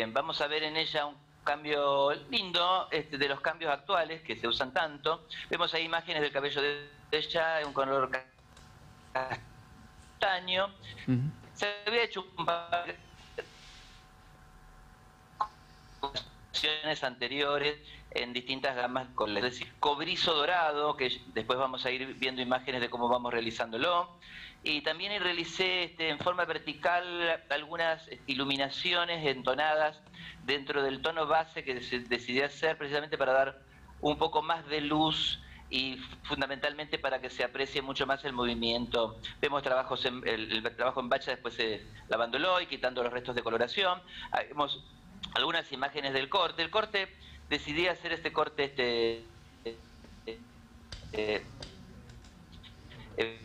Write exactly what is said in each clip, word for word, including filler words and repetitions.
este, vamos a ver en ella un cambio lindo este, de los cambios actuales que se usan tanto. Vemos ahí imágenes del cabello de ella en un color castaño. Uh-huh. Se había hecho un par de anteriores en distintas gamas, con, es decir, cobrizo dorado, que después vamos a ir viendo imágenes de cómo vamos realizándolo. Y también realicé este, en forma vertical algunas iluminaciones entonadas dentro del tono base que decidí hacer precisamente para dar un poco más de luz y fundamentalmente para que se aprecie mucho más el movimiento. Vemos trabajos en, el, el trabajo en bacha después eh, lavándolo y quitando los restos de coloración. Vemos algunas imágenes del corte. El corte, decidí hacer este corte este eh, eh, eh,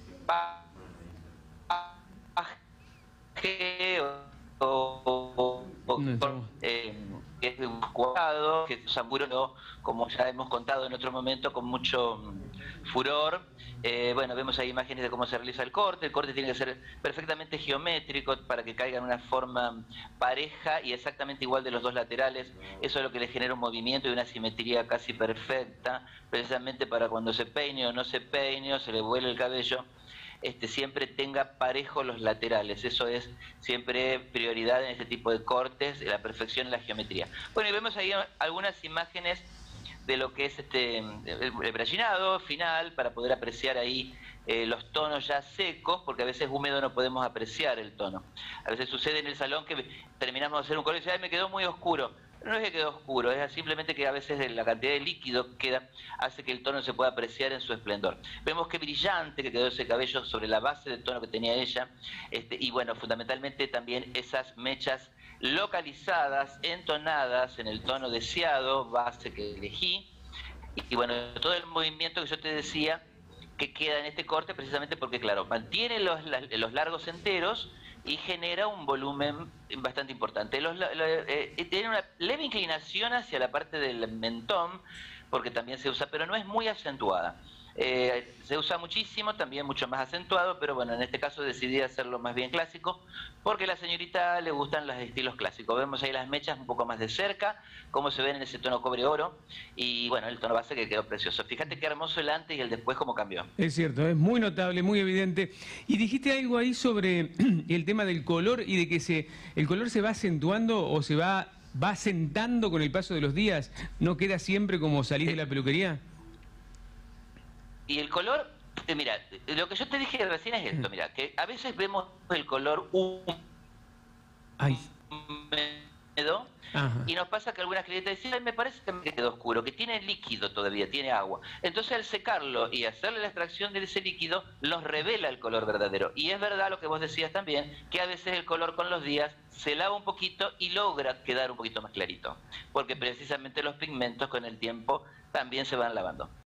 o, o, o no, eh, que es de un cuadrado, que Samuro, como ya hemos contado en otro momento, con mucho furor. Eh, bueno, vemos ahí imágenes de cómo se realiza el corte. El corte tiene que ser perfectamente geométrico para que caiga en una forma pareja y exactamente igual de los dos laterales. Eso es lo que le genera un movimiento y una simetría casi perfecta, precisamente para cuando se peine o no se peine o se le vuele el cabello, Este, siempre tenga parejo los laterales. Eso es siempre prioridad en este tipo de cortes, la perfección en la geometría. Bueno, y vemos ahí algunas imágenes de lo que es este el, el brallinado final, para poder apreciar ahí eh, los tonos ya secos, porque a veces húmedo no podemos apreciar el tono. A veces sucede en el salón que terminamos de hacer un color y dice, ay, me quedó muy oscuro. No es que quedó oscuro, es simplemente que a veces la cantidad de líquido que queda hace que el tono se pueda apreciar en su esplendor. Vemos qué brillante que quedó ese cabello sobre la base del tono que tenía ella, este, y bueno, fundamentalmente también esas mechas localizadas, entonadas en el tono deseado, base que elegí, y, y bueno, todo el movimiento que yo te decía que queda en este corte precisamente porque, claro, mantiene los, los largos enteros y genera un volumen bastante importante. Los, lo, eh, tiene una leve inclinación hacia la parte del mentón, porque también se usa, pero no es muy acentuada. Eh, se usa muchísimo, también mucho más acentuado, pero bueno, en este caso decidí hacerlo más bien clásico, porque a la señorita le gustan los estilos clásicos. Vemos ahí las mechas un poco más de cerca, cómo se ven en ese tono cobre oro, y bueno, el tono base que quedó precioso. Fíjate qué hermoso el antes y el después, cómo cambió. Es cierto, es muy notable, muy evidente. Y dijiste algo ahí sobre el tema del color y de que se el color se va acentuando o se va, va asentando con el paso de los días, ¿no queda siempre como salir de la peluquería? Y el color, eh, mira, lo que yo te dije recién es esto, mira, que a veces vemos el color húmedo y nos pasa que algunas clientes dicen, me parece que me quedó oscuro, que tiene líquido todavía, tiene agua. Entonces al secarlo y hacerle la extracción de ese líquido, nos revela el color verdadero. Y es verdad lo que vos decías también, que a veces el color con los días se lava un poquito y logra quedar un poquito más clarito, porque precisamente los pigmentos con el tiempo también se van lavando.